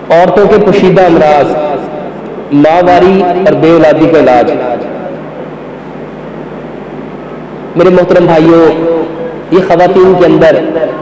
عورتوں کے پوشیدہ امراض، ماواری اور بے اولادی کا علاج۔ میرے محترم بھائیوں، یہ خواتین کے اندر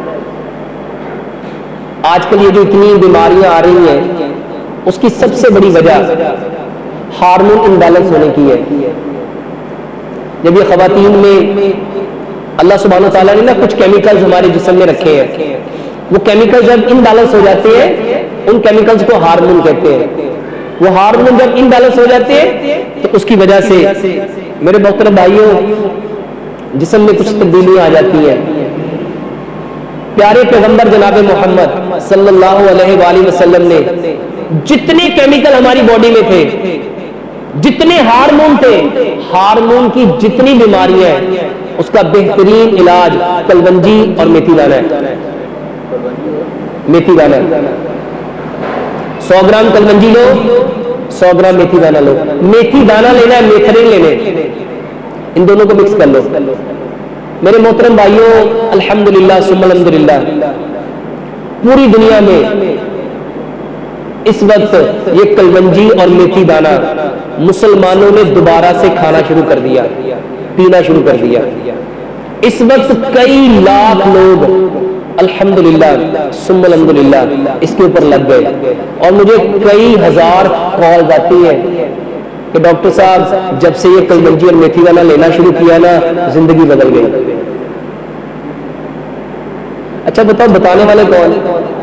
آج کل یہ جو اتنی بیماریاں آ رہی ہیں، اس کی سب سے بڑی وجہ ہارمون امبیلنس ہونے کی ہے۔ جب یہ خواتین میں اللہ سبحانہ وتعالیٰ نے کچھ کیمیکلز ہمارے جسم میں رکھے ہیں، وہ کیمیکل جب امبیلنس ہو جاتے ہیں، ان کیمیکلز کو ہارمون کہتے ہیں۔ وہ ہارمون جب امبیلنس ہو جاتے ہیں تو اس کی وجہ سے میرے محترم بھائیوں جسم میں کچھ تبدیلیاں آ جاتی ہیں۔ پیارے پیغمبر جناب محمد صلی اللہ علیہ وآلہ وسلم نے جتنے کیمیکل ہماری باڈی میں تھے، جتنے ہارمون تھے، ہارمون کی جتنی بیماریاں ہیں، اس کا بہترین علاج کلونجی اور میتھی دانہ ہے۔ میتھی دانہ 100 گرام کلونجی لو، 100 گرام میتھی دانہ لو۔ میتھی دانہ لینا ہے، میتھرین لینے، ان دونوں کو مکس کر لو۔ میرے محترم بھائیوں، الحمدللہ ثم الحمدللہ، پوری دنیا میں اس وقت یہ کلونجی اور میتھی دانہ مسلمانوں نے دوبارہ سے کھانا شروع کر دیا، پینا شروع کر دیا۔ اس وقت کئی لاکھ لوگ الحمدللہ ثم الحمدللہ اس کے اوپر لگ گئے، اور مجھے کئی ہزار کالز آتی ہیں کہ ڈاکٹر صاحب جب سے یہ کلونجی اور میتھی دانہ لینا شروع کیا نا، زندگی بدل گئی۔ اچھا بتاؤ، بتانے والے کون؟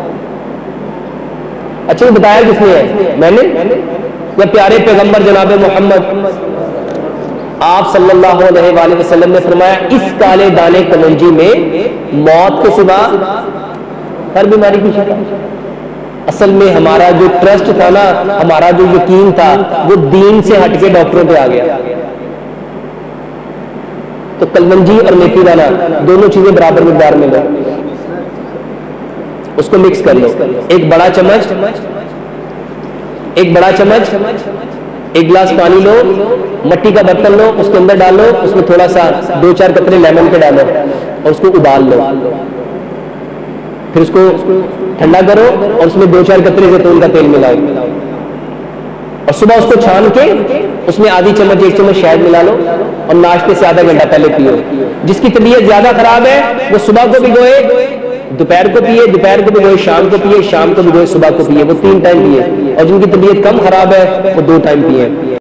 اچھا یہ بتایا کس نے ہے؟ میں نے یا پیارے پیغمبر جناب محمد؟ آپ صلی اللہ علیہ وآلہ وسلم نے فرمایا اس کالے دانے کلونجی میں موت کے سوا ہر بیماری کی شفا۔ اصل میں ہمارا جو ٹرسٹ تھا نا، ہمارا جو یقین تھا، وہ دین سے ہٹ کے ڈاکٹروں پہ آ گیا۔ تو کلونجی اور میتھی دانہ دونوں چیزیں برابر مقدار میں لو، اس کو مکس کر لو۔ ایک بڑا چمچ، ایک گلاس پانی لو، مٹی کا برتن لو، اس کے اندر ڈالو، اس میں تھوڑا سا 2-4 قطرے لیمن کے ڈالو اور اس کو ابال لو۔ پھر اس کو ٹھنڈا کرو اور اس میں 2-4 قطرے زیتون کا تیل ملاؤ، اور صبح اس کو چھان کے اس میں آدھی چمچ 1 چمچ شہد ملا لو، اور ناشتے سے آدھا گھنٹہ پہلے پیو۔ جس کی طبیعت زیادہ خراب ہے وہ صبح کو بھگوئے، دوپہر کو پیے، دوپہر کو بھگوئے شام کو پیے، شام کو بھگوئے صبح کو پیے، وہ 3 ٹائم پیے۔ اور جن کی طبیعت کم خراب ہے وہ 2 ٹائم پیے۔